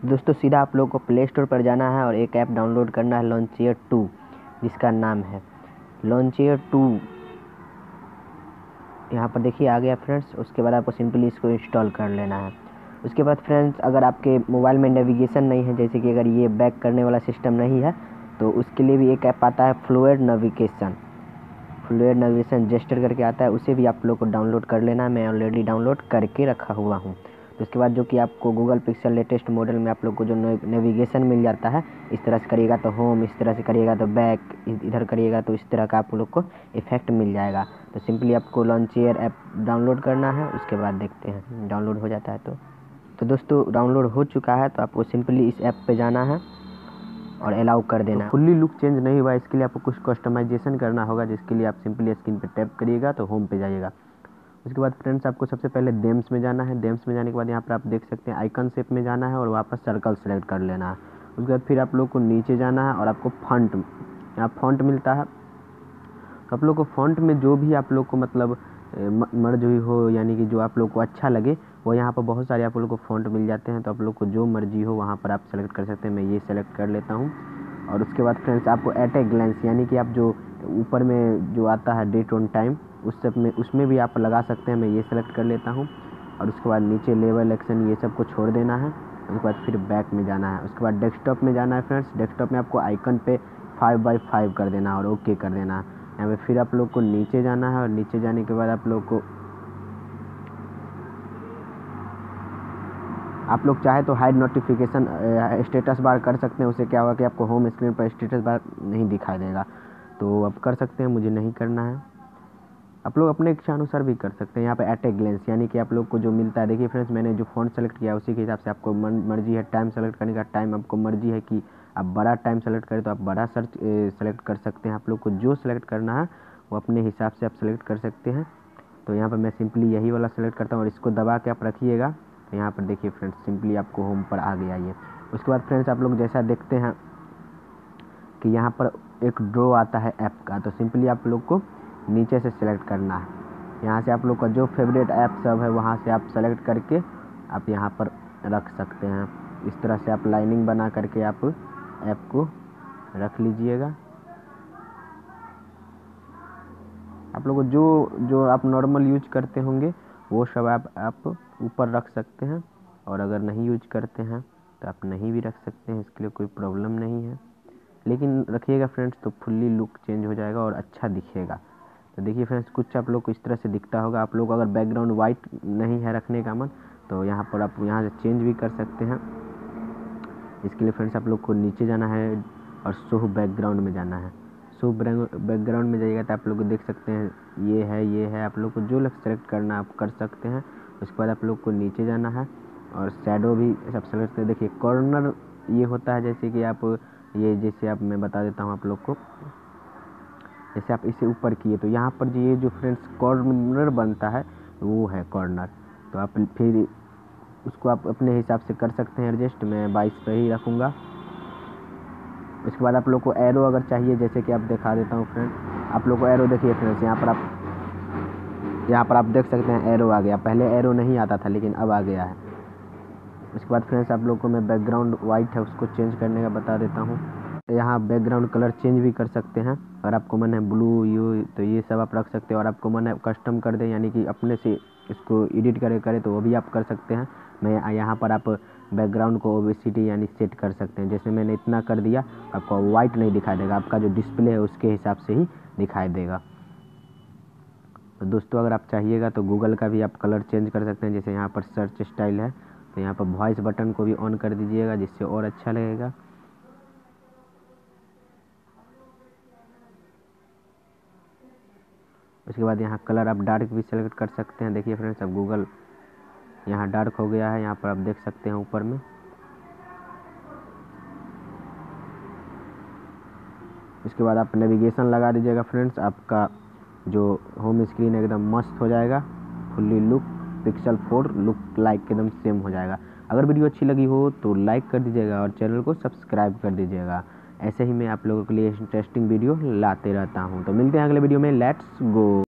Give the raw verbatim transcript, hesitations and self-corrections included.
दोस्तों सीधा आप लोगों को प्ले स्टोर पर जाना है और एक ऐप डाउनलोड करना है लॉन्चियर टू, जिसका नाम है लॉन्चियर टू। यहाँ पर देखिए आ गया फ्रेंड्स। उसके बाद आपको सिंपली इसको इंस्टॉल कर लेना है। उसके बाद फ्रेंड्स अगर आपके मोबाइल में नेविगेशन नहीं है, जैसे कि अगर ये बैक करने वाला सिस्टम नहीं है, तो उसके लिए भी एक ऐप आता है fluid navigation. Fluid navigation gesture करके आता है, उसे भी आप लोग को डाउनलोड कर लेना है। मैं ऑलरेडी डाउनलोड करके रखा हुआ हूँ। तो उसके बाद जो कि आपको गूगल पिक्सल लेटेस्ट मॉडल में आप लोग को जो नेविगेशन मिल जाता है, इस तरह से करिएगा तो होम, इस तरह से करिएगा तो बैक, इधर करिएगा तो इस तरह का आप लोग को इफेक्ट मिल जाएगा। तो सिंपली आपको लॉन्चियर ऐप डाउनलोड करना है। उसके बाद देखते हैं डाउनलोड हो जाता है तो तो दोस्तों डाउनलोड हो चुका है। तो आपको सिंपली इस ऐप पे जाना है और अलाउ कर देना है। फुल्ली लुक चेंज नहीं हुआ, इसके लिए आपको कुछ कस्टमाइजेशन करना होगा, जिसके लिए आप सिंपली स्क्रीन पे टैप करिएगा तो होम पे जाइएगा। उसके बाद फ्रेंड्स आपको सबसे पहले देम्स में जाना है। देम्स में जाने के बाद यहाँ पर आप देख सकते हैं आइकन शेप में जाना है और वापस सर्कल सेलेक्ट कर लेना है। उसके बाद फिर आप लोग को नीचे जाना है और आपको फॉन्ट, यहाँ फॉन्ट मिलता है। तो आप लोग को फॉन्ट में जो भी आप लोग को मतलब मर्ज हुई हो, यानी कि जो आप लोग को अच्छा लगे, वो यहाँ पर बहुत सारे आप लोग को फॉन्ट मिल जाते हैं। तो आप लोग को जो मर्जी हो वहाँ पर आप सेलेक्ट कर सकते हैं। मैं ये सेलेक्ट कर लेता हूँ। और उसके बाद फ्रेंड्स आपको एट ए ग्लैंस, यानी कि आप जो ऊपर में जो आता है डेट ऑन टाइम, उस सब में उसमें भी आप लगा सकते हैं। मैं ये सेलेक्ट कर लेता हूँ। और उसके बाद नीचे लेवल एक्शन ये सब को छोड़ देना है। उसके बाद फिर बैक में जाना है। उसके बाद डेस्कटॉप में जाना है फ्रेंड्स। डेस्कटॉप में आपको आइकन पे फाइव बाई फाइव कर देना है और ओके कर देना है। यहाँ पे फिर आप लोग को नीचे जाना है और नीचे जाने के बाद आप लोग को आप लोग चाहे तो हाइड नोटिफिकेशन स्टेटस बार कर सकते हैं। उससे क्या होगा कि आपको होम स्क्रीन पर स्टेटस बार नहीं दिखाई देगा। तो आप कर सकते हैं, मुझे नहीं करना है। आप लोग अपने इच्छा अनुसार भी कर सकते हैं। यहाँ पे एट ए ग्लेंस, यानी कि आप लोग को जो मिलता है, देखिए फ्रेंड्स मैंने जो फ़ॉन्ट सेलेक्ट किया उसी के हिसाब से आपको मर्जी है। टाइम सेलेक्ट करने का टाइम आपको मर्जी है कि आप बड़ा टाइम सेलेक्ट करें तो आप बड़ा सर्च सेलेक्ट कर सकते हैं। आप लोग को जो सेलेक्ट करना है वो अपने हिसाब से आप सेलेक्ट कर सकते हैं। तो यहाँ पर मैं सिंपली यही वाला सेलेक्ट करता हूँ और इसको दबा के आप रखिएगा। तो यहाँ पर देखिए फ्रेंड्स सिंपली आपको होम पर आ गया ये। उसके बाद फ्रेंड्स आप लोग जैसा देखते हैं कि यहाँ पर एक ड्रॉ आता है ऐप का, तो सिंपली आप लोग को नीचे से सिलेक्ट करना है। यहाँ से आप लोग का जो फेवरेट ऐप सब है वहाँ से आप सेलेक्ट करके आप यहाँ पर रख सकते हैं। इस तरह से आप लाइनिंग बना करके आप ऐप को रख लीजिएगा। आप लोग को जो जो आप नॉर्मल यूज करते होंगे वो सब आप आप ऊपर रख सकते हैं। और अगर नहीं यूज करते हैं तो आप नहीं भी रख सकते हैं, इसके लिए कोई प्रॉब्लम नहीं है। लेकिन रखिएगा फ्रेंड्स तो फुल्ली लुक चेंज हो जाएगा और अच्छा दिखेगा। तो देखिए फ्रेंड्स कुछ आप लोग को इस तरह से दिखता होगा। आप लोग अगर बैकग्राउंड वाइट नहीं है रखने का मन, तो यहाँ पर आप यहाँ से चेंज भी कर सकते हैं। इसके लिए फ्रेंड्स आप लोग को नीचे जाना है और शो बैकग्राउंड में जाना है। शो बैकग्राउंड में जाइएगा तो आप लोग को देख सकते हैं ये है ये है। आप लोग को जो सेलेक्ट करना आप कर सकते हैं। उसके बाद आप लोग को नीचे जाना है और शैडो भी सब सेलेक्ट कर। देखिए कॉर्नर ये होता है, जैसे कि आप ये जैसे आप मैं बता देता हूँ आप लोग को। जैसे आप इसे ऊपर किए तो यहाँ पर ये जो फ्रेंड्स कॉर्नर बनता है वो है कॉर्नर। तो आप फिर उसको आप अपने हिसाब से कर सकते हैं एडजस्ट। मैं बाईस पे ही रखूँगा। उसके बाद आप लोग को एरो अगर चाहिए, जैसे कि आप दिखा देता हूँ फ्रेंड, आप लोग को एरो देखिए फ्रेंड्स यहाँ पर आप यहाँ पर आप देख सकते हैं एरो आ गया। पहले एरो नहीं आता था लेकिन अब आ गया है। उसके बाद फ्रेंड्स आप लोग को मैं बैकग्राउंड वाइट है उसको चेंज करने का बता देता हूँ। यहाँ बैकग्राउंड कलर चेंज भी कर सकते हैं। और आपको मन है ब्लू यू तो ये सब आप रख सकते हैं। और आपको मन है कस्टम कर दें, यानी कि अपने से इसको एडिट करे करे तो वो भी आप कर सकते हैं। मैं यहाँ पर आप बैकग्राउंड को ओबेसिटी यानी सेट कर सकते हैं। जैसे मैंने इतना कर दिया, आपको वाइट नहीं दिखाई देगा, आपका जो डिस्प्ले है उसके हिसाब से ही दिखाई देगा। तो दोस्तों अगर आप चाहिएगा तो गूगल का भी आप कलर चेंज कर सकते हैं। जैसे यहाँ पर सर्च स्टाइल है तो यहाँ पर वॉइस बटन को भी ऑन कर दीजिएगा, जिससे और अच्छा लगेगा। उसके बाद यहाँ कलर आप डार्क भी सेलेक्ट कर सकते हैं। देखिए फ्रेंड्स अब गूगल यहाँ डार्क हो गया है, यहाँ पर आप देख सकते हैं ऊपर में। इसके बाद आप नेविगेशन लगा दीजिएगा फ्रेंड्स, आपका जो होम स्क्रीन एकदम मस्त हो जाएगा। Fully look pixel four look like एकदम सेम हो जाएगा। अगर वीडियो अच्छी लगी हो तो लाइक कर दीजिएगा और चैनल को सब्सक्राइब कर दीजिएगा। ऐसे ही मैं आप लोगों के लिए इंटरेस्टिंग वीडियो लाते रहता हूँ। तो मिलते हैं अगले वीडियो में। लेट्स गो।